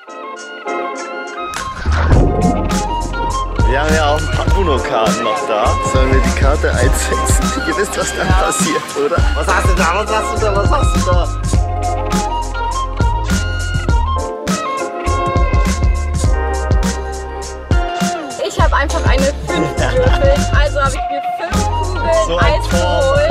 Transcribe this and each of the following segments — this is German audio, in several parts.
Wir haben ja auch ein paar UNO-Karten noch da. Sollen wir die Karte einsetzen? Ihr wisst, was dann passiert, oder? Was hast du da? Was hast du da? Was hast du da? Ich habe einfach eine 5 gewürfelt. Also habe ich mir 5 Kugeln So Eis geholt.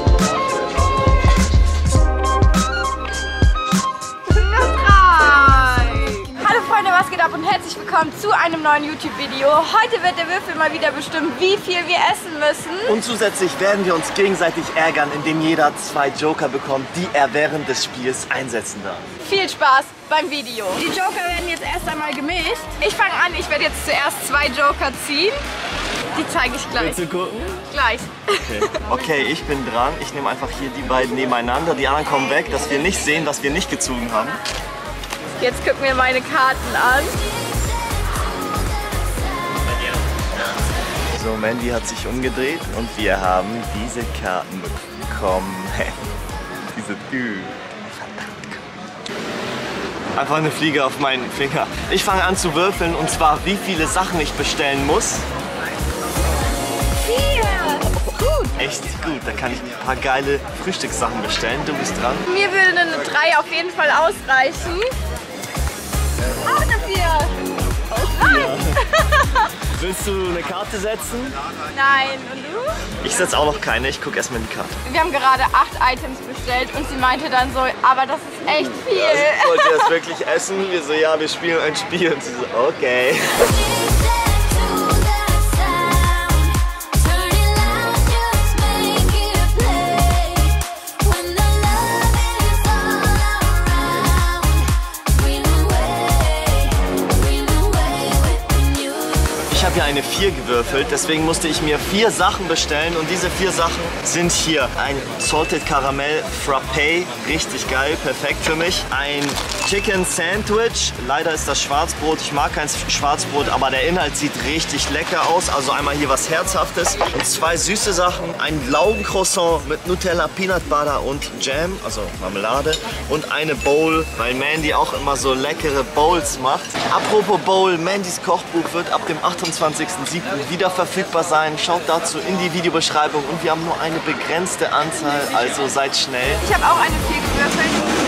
Was geht ab und herzlich willkommen zu einem neuen YouTube-Video. Heute wird der Würfel mal wieder bestimmen, wie viel wir essen müssen. Und zusätzlich werden wir uns gegenseitig ärgern, indem jeder 2 Joker bekommt, die er während des Spiels einsetzen darf. Viel Spaß beim Video. Die Joker werden jetzt erst einmal gemischt. Ich fange an, ich werde jetzt zuerst 2 Joker ziehen. Die zeige ich gleich. Willst du gucken? Gleich. Okay, ich bin dran. Ich nehme einfach hier die beiden nebeneinander. Die anderen kommen weg, dass wir nicht sehen, was wir nicht gezogen haben. Jetzt gucken wir meine Karten an. So, Mandy hat sich umgedreht und wir haben diese Karten bekommen. Diese Einfach eine Fliege auf meinen Finger. Ich fange an zu würfeln und zwar, wie viele Sachen ich bestellen muss. 4! Gut! Echt gut, da kann ich ein paar geile Frühstückssachen bestellen. Du bist dran. Mir würde eine 3 auf jeden Fall ausreichen. Auch eine 4! Nein! Willst du eine Karte setzen? Nein, und du? Ich setze auch noch keine, ich gucke erstmal in die Karte. Wir haben gerade 8 Items bestellt und sie meinte dann so, aber das ist echt viel. Wollt ihr das wirklich essen? Wir so, ja, wir spielen ein Spiel. Und sie so, okay. Ich habe ja eine 4 gewürfelt, deswegen musste ich mir 4 Sachen bestellen und diese 4 Sachen sind hier. Ein Salted Caramel Frappé, richtig geil, perfekt für mich. Ein Chicken Sandwich, leider ist das Schwarzbrot, ich mag kein Schwarzbrot, aber der Inhalt sieht richtig lecker aus. Also einmal hier was Herzhaftes und 2 süße Sachen. Ein Laugencroissant mit Nutella, Peanut Butter und Jam, also Marmelade. Und eine Bowl, weil Mandy auch immer so leckere Bowls macht. Apropos Bowl, Mandys Kochbuch wird ab dem 28.07. wieder verfügbar sein. Schaut dazu in die Videobeschreibung und wir haben nur eine begrenzte Anzahl, also seid schnell. Ich habe auch eine 4 gewürfelt.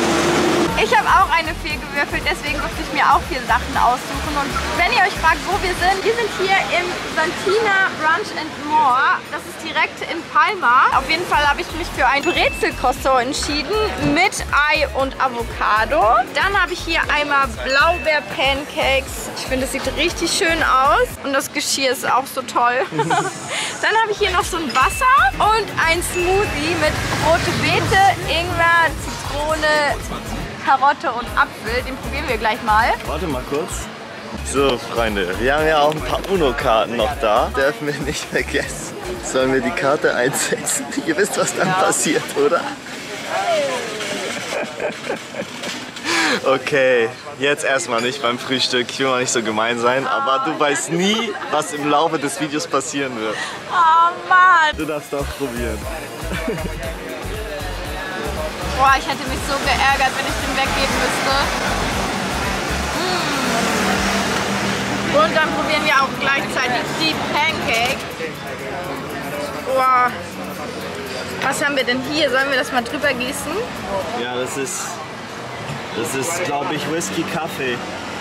Deswegen durfte ich mir auch 4 Sachen aussuchen. Und wenn ihr euch fragt, wo wir sind hier im Santina Brunch and More. Das ist direkt in Palma. Auf jeden Fall habe ich mich für ein Brezel-Croissant entschieden mit Ei und Avocado. Dann habe ich hier einmal Blaubeer-Pancakes. Ich finde, es sieht richtig schön aus. Und das Geschirr ist auch so toll. Dann habe ich hier noch so ein Wasser und ein Smoothie mit rote Beete, Ingwer, Zitrone, Karotte und Apfel. Den probieren wir gleich mal. Warte mal kurz. So, Freunde, wir haben ja auch ein paar UNO-Karten noch da. Dürfen wir nicht vergessen. Sollen wir die Karte einsetzen? Ihr wisst, was dann passiert, oder? Okay, jetzt erstmal nicht beim Frühstück. Ich will mal nicht so gemein sein, aber du weißt nie, was im Laufe des Videos passieren wird. Oh Mann! Du darfst doch probieren. Boah, ich hätte mich so geärgert, wenn ich den weggeben müsste. Und dann probieren wir auch gleichzeitig die Pancake. Boah. Was haben wir denn hier? Sollen wir das mal drüber gießen? Ja, das ist glaube ich, Whisky-Kaffee.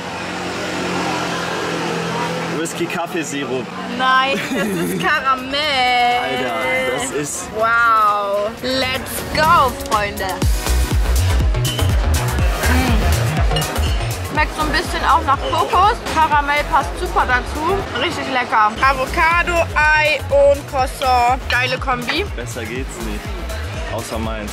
Whisky-Kaffeesirup. Nein, das ist Karamell. Alter, das ist... Wow. Let's go, Freunde. Schmeckt so ein bisschen auch nach Kokos. Karamell passt super dazu. Richtig lecker. Avocado, Ei und Croissant. Geile Kombi. Besser geht's nicht. Außer meins.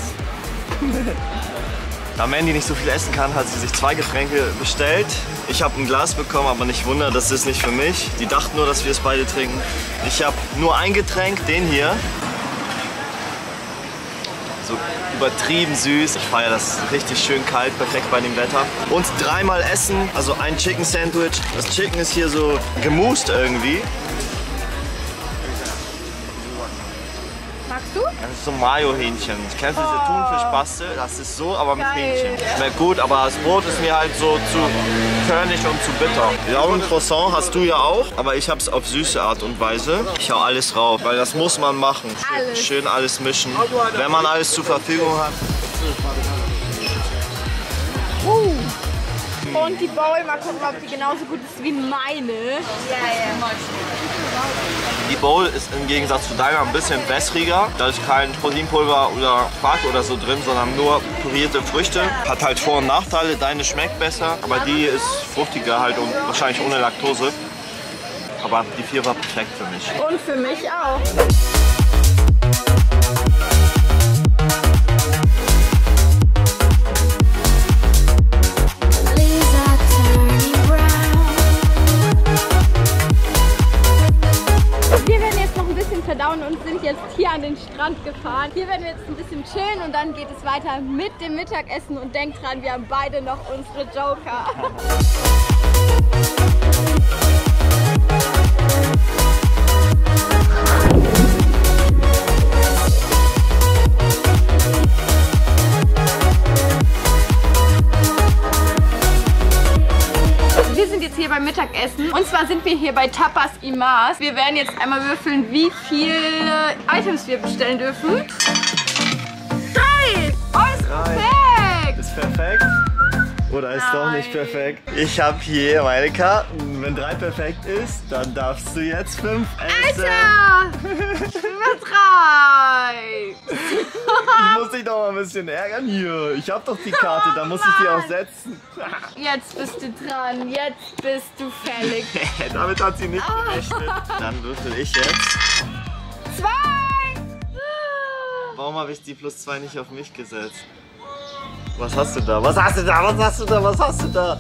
Da Mandy nicht so viel essen kann, hat sie sich 2 Getränke bestellt. Ich habe ein Glas bekommen, aber nicht wundern, das ist nicht für mich. Die dachten nur, dass wir es beide trinken. Ich habe nur ein Getränk, den hier. So übertrieben süß. Ich feiere das richtig schön kalt, perfekt bei dem Wetter. Und 3-mal essen, also ein Chicken Sandwich. Das Chicken ist hier so gemust irgendwie. Magst du? Das ist so Mayo-Hähnchen. Kennst du diese Thunfischpaste? Das ist so, aber mit Hähnchen. Schmeckt gut, aber das Brot ist mir halt so zu körnig und zu bitter. Ja, und Croissant hast du ja auch, aber ich hab's auf süße Art und Weise. Ich hau alles rauf, weil das muss man machen. Schön alles mischen, wenn man alles zur Verfügung hat. Und die Bowl, mal gucken, ob die genauso gut ist wie meine. Die Bowl ist im Gegensatz zu deiner ein bisschen wässriger. Da ist kein Proteinpulver oder Quark oder so drin, sondern nur pürierte Früchte. Hat halt Vor- und Nachteile. Deine schmeckt besser, aber die ist fruchtiger halt und wahrscheinlich ohne Laktose. Aber die 4 war perfekt für mich. Und für mich auch. Verdauen und sind jetzt hier an den Strand gefahren. Hier werden wir jetzt ein bisschen chillen und dann geht es weiter mit dem Mittagessen und denkt dran, wir haben beide noch unsere Joker. Wir sind jetzt hier beim Mittagessen und zwar sind wir hier bei Tapas Imaz. Wir werden jetzt einmal würfeln, wie viele Items wir bestellen dürfen. 3! Oh, ist perfekt! Ist perfekt? Oder ist doch nicht perfekt? Ich habe hier meine Karten. Wenn 3 perfekt ist, dann darfst du jetzt 5 essen. Alter! Nur 3! Ich muss dich doch mal ein bisschen ärgern hier. Ich habe doch die Karte, da muss ich die auch setzen. Jetzt bist du dran, jetzt bist du fällig. Damit hat sie nicht gerechnet. Dann würfel ich jetzt. 2! Warum habe ich die +2 nicht auf mich gesetzt? Was hast du da? Was hast du da? Was hast du da? Was hast du da?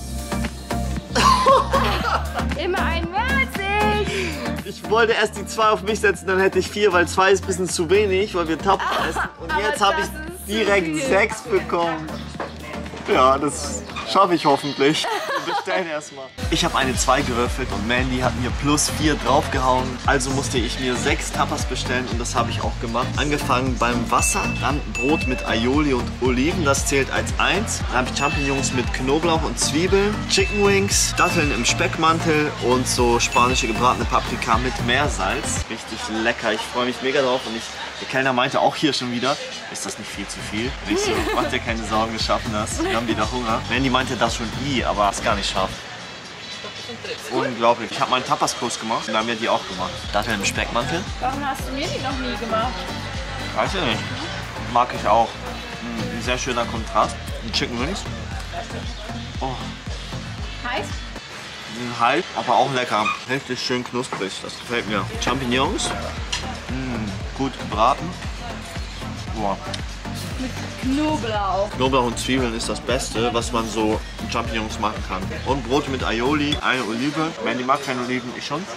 Immer ein Mürzig! Ich wollte erst die 2 auf mich setzen, dann hätte ich 4, weil 2 ist ein bisschen zu wenig, weil wir Tapas essen. Und jetzt habe ich direkt 6 bekommen. Ja, das schaffe ich hoffentlich. Wir bestellen erstmal. Ich habe eine 2 gewürfelt und Mandy hat mir +4 draufgehauen. Also musste ich mir 6 Tapas bestellen und das habe ich auch gemacht. Angefangen beim Wasser, dann Brot mit Aioli und Oliven, das zählt als 1. Dann habe ich Champignons mit Knoblauch und Zwiebeln, Chicken Wings, Datteln im Speckmantel und so spanische gebratene Paprika mit Meersalz. Richtig lecker, ich freue mich mega drauf und der Kellner meinte auch hier schon wieder, ist das nicht viel zu viel? Und ich so, mach dir keine Sorgen, wir schaffen das. Wir haben wieder Hunger. Mandy meinte das schon aber es gar nicht scharf. Unglaublich. Ich habe meinen Tapas-Kurs gemacht und dann haben wir die auch gemacht. Datteln im Speckmantel. Warum hast du mir die noch nie gemacht? Weiß ich nicht. Mag ich auch. Ein sehr schöner Kontrast. Ein Chicken Wings. Oh. Heiß? Ein Hype, aber auch lecker. Richtig schön knusprig. Das gefällt mir. Champignons. Gut gebraten. Boah. Mit Knoblauch. Knoblauch und Zwiebeln ist das Beste, was man so mit Champignons machen kann. Und Brot mit Aioli, eine Olive. Mandy mag keine Oliven, ich schon.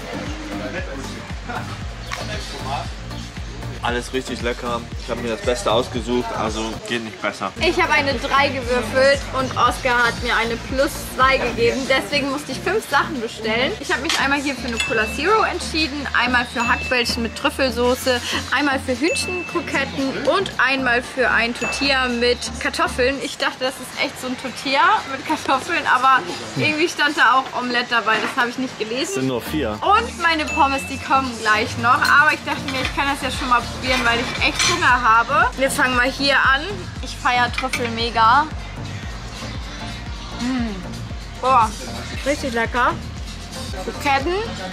Alles richtig lecker. Ich habe mir das Beste ausgesucht, also geht nicht besser. Ich habe eine 3 gewürfelt und Oscar hat mir eine +2 gegeben. Deswegen musste ich 5 Sachen bestellen. Ich habe mich einmal hier für eine Cola Zero entschieden, einmal für Hackbällchen mit Trüffelsoße, einmal für Hühnchenkroketten und einmal für ein Tortilla mit Kartoffeln. Ich dachte, das ist echt so ein Tortilla mit Kartoffeln, aber irgendwie stand da auch Omelette dabei. Das habe ich nicht gelesen. Es sind nur 4. Und meine Pommes, die kommen gleich noch. Aber ich dachte mir, ich kann das ja schon mal probieren, weil ich echt Hunger habe. Wir fangen mal hier an. Ich feiere Trüffel mega. Boah, richtig lecker. Kroketten.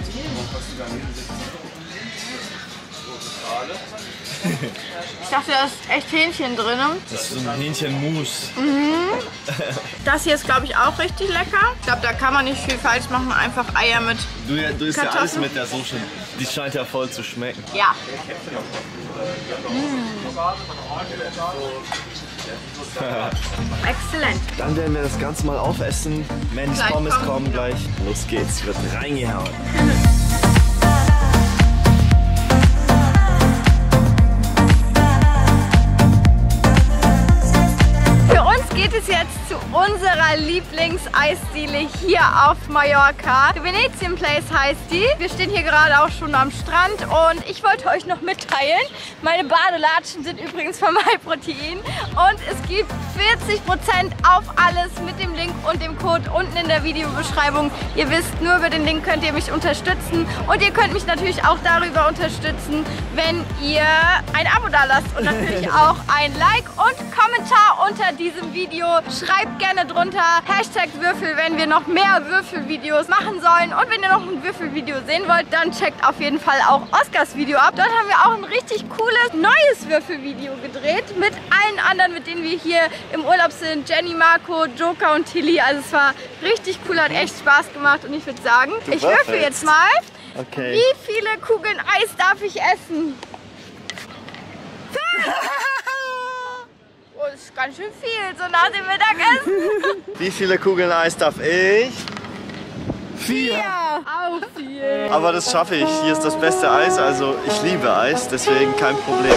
Ich dachte, da ist echt Hähnchen drin. Das ist so ein Hähnchenmus. Das hier ist, glaube ich, auch richtig lecker. Ich glaube, da kann man nicht viel falsch machen. Einfach Eier mit Du isst ja Kartoffeln. alles mit der Soße. Die scheint ja voll zu schmecken. Ja. Exzellent. Dann werden wir das Ganze mal aufessen. Mandys Gleich Pommes kommen kommen sie. gleich. Los geht's, wird reingehauen. Für uns geht geht es jetzt zu unserer Lieblingseisdiele hier auf Mallorca. Venetian Place heißt die. Wir stehen hier gerade auch schon am Strand und ich wollte euch noch mitteilen, meine Badelatschen sind übrigens von MyProtein und es gibt 40% auf alles mit dem Link und dem Code unten in der Videobeschreibung. Ihr wisst, nur über den Link könnt ihr mich unterstützen und ihr könnt mich natürlich auch darüber unterstützen, wenn ihr ein Abo da lasst und natürlich auch ein Like und Kommentar unter diesem Video. Schreibt gerne drunter #Würfel, wenn wir noch mehr Würfelvideos machen sollen. Und wenn ihr noch ein Würfelvideo sehen wollt, dann checkt auf jeden Fall auch Oskars Video ab. Dort haben wir auch ein richtig cooles neues Würfelvideo gedreht mit allen anderen, mit denen wir hier im Urlaub sind. Jenny, Marco, Joker und Tilly. Also es war richtig cool, hat echt Spaß gemacht und ich würde sagen, ich würfel jetzt mal. Okay. Wie viele Kugeln Eis darf ich essen? Oh, das ist ganz schön viel, so nach dem Mittagessen. Wie viele Kugeln Eis darf ich? 4. Auch viel. Aber das schaffe ich. Hier ist das beste Eis, also ich liebe Eis, deswegen kein Problem.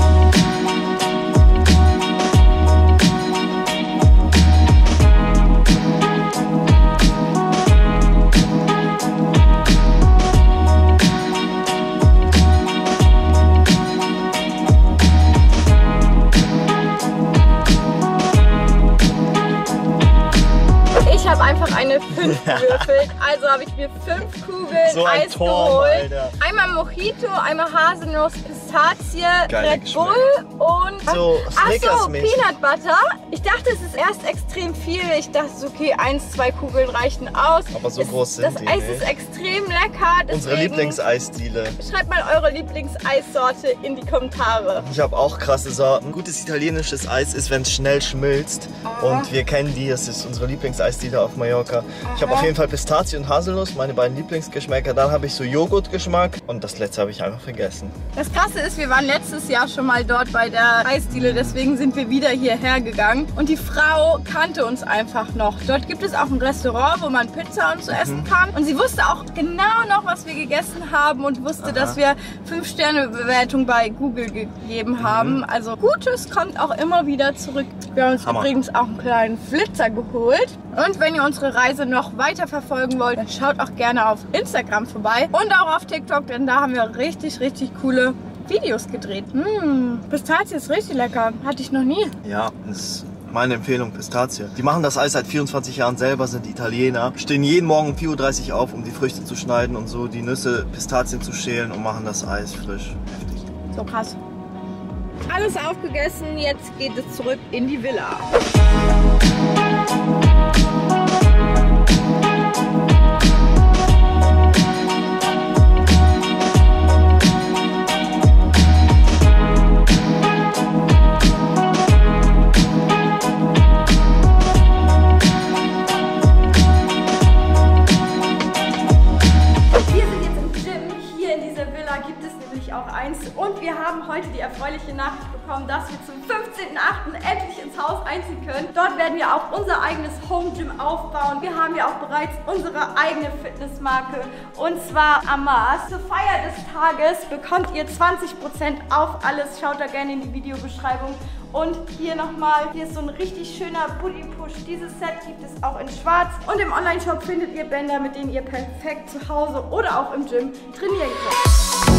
Ich habe einfach eine 5 gewürfelt, also habe ich mir 5 Kugeln so ein Eis Turm, geholt. Alter. Einmal Mojito, einmal Haselnuss, Pistazie, Geil Red Bull und so achso, Snickers-mäßig. Peanut Butter. Ich dachte, es ist erst extrem viel. Ich dachte, okay, 1, 2 Kugeln reichen aus. Aber so groß sind das die Eis nicht. ist extrem lecker. Unsere deswegen Lieblingseisdiele. Schreibt mal eure Lieblingseissorte in die Kommentare. Ich habe auch krasse Sorten. Gutes italienisches Eis ist, wenn es schnell schmilzt. Und wir kennen die, es ist unsere Lieblingseisdiele auf Mallorca. Ich habe auf jeden Fall Pistazie und Haselnuss, meine beiden Lieblingsgeschmäcker. Dann habe ich so Joghurtgeschmack und das letzte habe ich einfach vergessen. Das Krasse ist, wir waren letztes Jahr schon mal dort bei der Eisdiele, deswegen sind wir wieder hierher gegangen. Und die Frau kannte uns einfach noch. Dort gibt es auch ein Restaurant, wo man Pizza und so essen kann. Und sie wusste auch genau noch, was wir gegessen haben und wusste, dass wir 5-Sterne-Bewertung bei Google gegeben haben. Also Gutes kommt auch immer wieder zurück. Wir haben uns übrigens auch einen kleinen Flitzer geholt. Und wenn ihr unsere Reise noch weiter verfolgen wollt, dann schaut auch gerne auf Instagram vorbei und auch auf TikTok, denn da haben wir richtig, richtig coole Videos gedreht. Pistazie ist richtig lecker. Hatte ich noch nie. Ja, das ist meine Empfehlung, Pistazie. Die machen das Eis seit 24 Jahren selber, sind Italiener. Stehen jeden Morgen um 4:30 Uhr auf, um die Früchte zu schneiden und so die Nüsse, Pistazien zu schälen und machen das Eis frisch. Heftig. So krass. Alles aufgegessen, jetzt geht es zurück in die Villa. Und wir haben heute die erfreuliche Nachricht bekommen, dass wir zum 15.8. endlich ins Haus einziehen können. Dort werden wir auch unser eigenes Home Gym aufbauen. Wir haben ja auch bereits unsere eigene Fitnessmarke und zwar Amas. Zur Feier des Tages bekommt ihr 20% auf alles. Schaut da gerne in die Videobeschreibung. Und hier nochmal, hier ist so ein richtig schöner Booty Push. Dieses Set gibt es auch in schwarz. Und im Online-Shop findet ihr Bänder, mit denen ihr perfekt zu Hause oder auch im Gym trainieren könnt.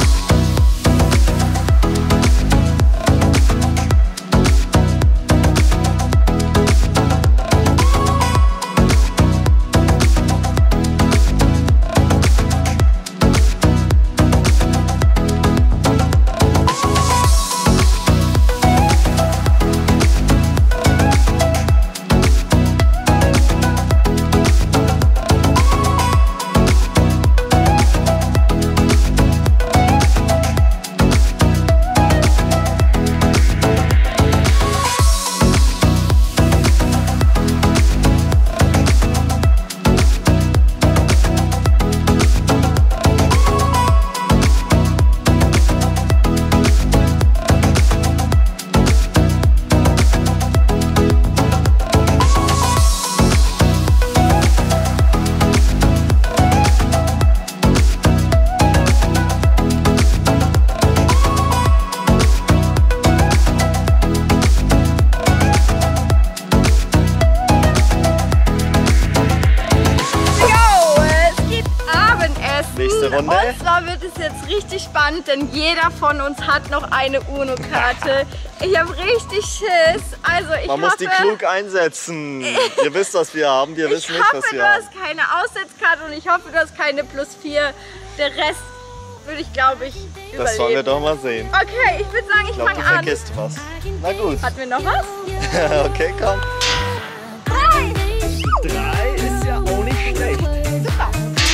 nächste Runde. Und zwar wird es jetzt richtig spannend, denn jeder von uns hat noch eine UNO-Karte. Ich habe richtig Schiss. Also ich Man hoffe, muss die klug einsetzen. Ihr wisst, was wir haben. Wir wissen nicht, was du wir haben. hast keine Aussetzkarte und ich hoffe, du hast keine +4. Der Rest würde ich, glaube ich, überleben. Das wollen wir doch mal sehen. Okay, ich würde sagen, ich fange Du an. vergisst was. Na gut. Hatten wir noch was? Okay, komm. 3. 3 ist ja auch nicht schlecht. Super.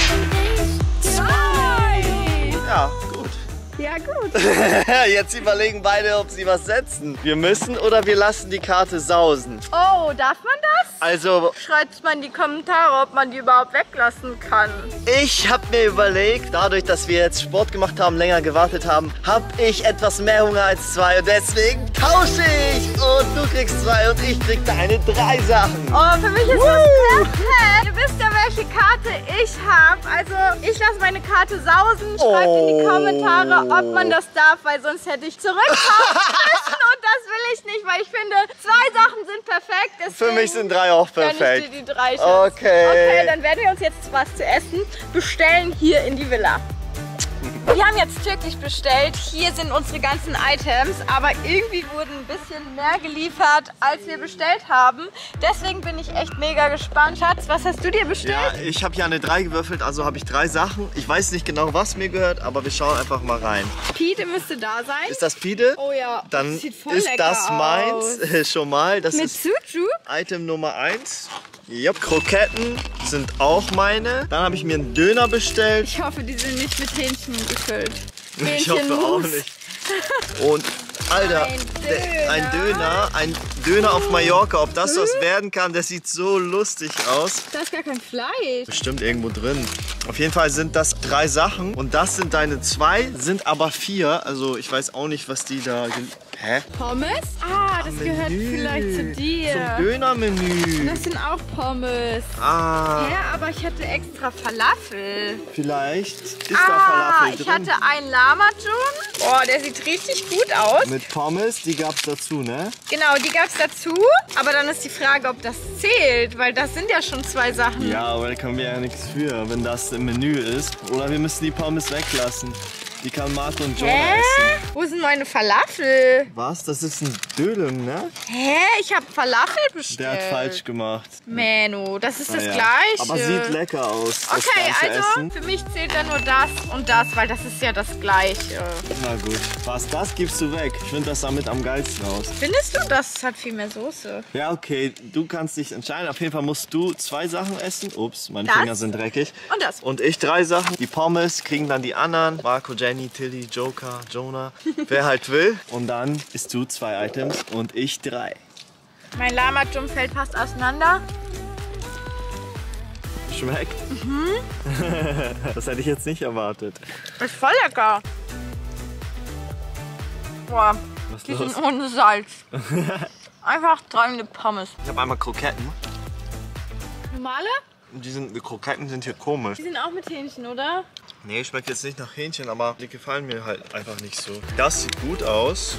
2. Ja, gut. Ja, gut. Jetzt überlegen beide, ob sie was setzen. Wir müssen oder wir lassen die Karte sausen. Oh, darf man das? Also, Schreibt mal in die Kommentare, ob man die überhaupt weglassen kann. ich habe mir überlegt, dadurch, dass wir jetzt Sport gemacht haben, länger gewartet haben, habe ich etwas mehr Hunger als 2 und deswegen tausche ich. Und du kriegst 2 und ich krieg deine 3 Sachen. Oh, für mich ist das perfekt. Ihr wisst ja, welche Karte ich habe. Also, ich lasse meine Karte sausen. Schreibt in die Kommentare, ob man das darf, weil sonst hätte ich zurückkommen müssen. Und das will ich nicht, weil ich finde, 2 Sachen sind perfekt. Deswegen Für mich sind 3 auch gönn ich perfekt. dir die 3 Schatz. Okay. Okay, dann werden wir uns jetzt was zu essen bestellen hier in die Villa. Wir haben jetzt türkisch bestellt. Hier sind unsere ganzen Items, aber irgendwie wurden ein bisschen mehr geliefert, als wir bestellt haben. Deswegen bin ich echt mega gespannt. Schatz, was hast du dir bestellt? Ja, ich habe ja eine 3 gewürfelt, also habe ich 3 Sachen. Ich weiß nicht genau, was mir gehört, aber wir schauen einfach mal rein. Pide müsste da sein. Ist das Pide? Oh ja, Dann sieht voll ist lecker das meins aus. schon mal. Das Mit ist Suju? Item Nummer 1. Yep. Kroketten sind auch meine. Dann habe ich mir einen Döner bestellt. Ich hoffe, die sind nicht mit Hähnchen gefüllt. Ich hoffe auch nicht. Und Alter, ein Döner auf Mallorca, ob das was werden kann, das sieht so lustig aus. Da ist gar kein Fleisch. Bestimmt irgendwo drin. Auf jeden Fall sind das 3 Sachen und das sind deine 2, sind aber 4. Also ich weiß auch nicht, was die da... Hä? Pommes? Ah, das gehört Menü. vielleicht zu dir. Zum Dönermenü. Das sind auch Pommes. Ah, Ja, aber ich hatte extra Falafel. vielleicht ist da Falafel Ich drin. hatte einen Lamajun. Oh, der sieht richtig gut aus. Mit Pommes, die gab's dazu, ne? Genau, die gab es dazu. Aber dann ist die Frage, ob das zählt, weil das sind ja schon 2 Sachen. Ja, aber da können wir ja nichts für, wenn das im Menü ist. Oder wir müssen die Pommes weglassen. Die kann Marco und Jonah essen. Wo sind meine Falafel? Was? Das ist ein Dödem, ne? Hä? Ich habe Falafel bestellt. Der hat falsch gemacht. Manu, das ist das Naja. Gleiche. Aber sieht lecker aus, das Okay, ganze also Essen. für mich zählt dann nur das und das, weil das ist ja das Gleiche. Na gut. Was, das gibst du weg? Ich finde das damit am geilsten aus. Findest du, das hat viel mehr Soße? Ja, okay, du kannst dich entscheiden. Auf jeden Fall musst du 2 Sachen essen. Ups, meine Das Finger sind dreckig. und das. Und ich 3 Sachen. Die Pommes kriegen dann die anderen. Marco, Jenny, Tilly, Joker, Jonah. Wer halt will. Und dann isst du 2 Items und ich 3. Mein Lamajum fällt fast auseinander. Schmeckt? Das hätte ich jetzt nicht erwartet. Ist voll lecker. Boah, Was die ist sind los? ohne Salz. Einfach treibende Pommes. Ich habe einmal Kroketten. Normale? Die Kroketten sind hier komisch. Die sind auch mit Hähnchen, oder? Nee, schmeckt jetzt nicht nach Hähnchen, aber die gefallen mir halt einfach nicht so. Das sieht gut aus.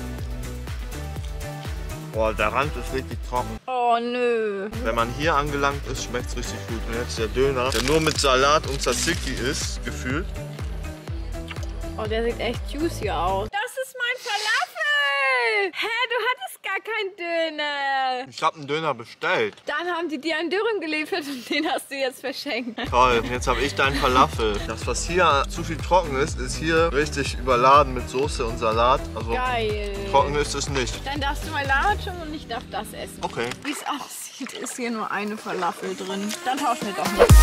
Boah, der Rand ist richtig trocken. Oh nö. Wenn man hier angelangt ist, schmeckt es richtig gut. Und jetzt der Döner, der nur mit Salat und Tzatziki ist, gefühlt. Oh, der sieht echt juicy aus. Das ist mein Falafel! Hä, du hattest gar keinen Döner. Ich habe einen Döner bestellt. Dann haben die dir einen Dürren geliefert und den hast du jetzt verschenkt. Toll, jetzt habe ich deinen Falafel. Das, was hier zu viel trocken ist, ist hier richtig überladen mit Soße und Salat. Also Geil. trocken ist es nicht. Dann darfst du mein Lamajum und ich darf das essen. Okay. Wie es aussieht, ist hier nur eine Falafel drin. Dann tauschen wir doch nicht.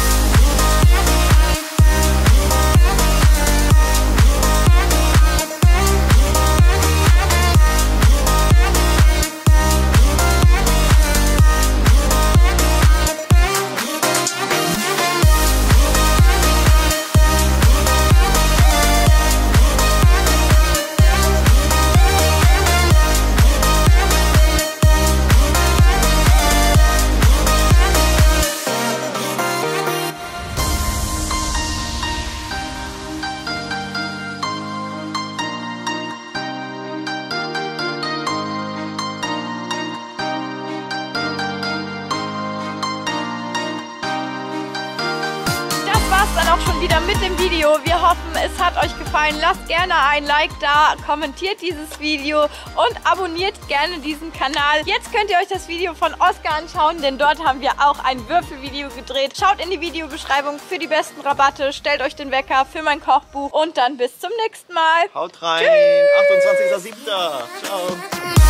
auch schon wieder mit dem Video. Wir hoffen, es hat euch gefallen. Lasst gerne ein Like da, kommentiert dieses Video und abonniert gerne diesen Kanal. Jetzt könnt ihr euch das Video von Oskar anschauen, denn dort haben wir auch ein Würfelvideo gedreht. Schaut in die Videobeschreibung für die besten Rabatte, stellt euch den Wecker für mein Kochbuch und dann bis zum nächsten Mal. Haut rein, 28.07. Ciao.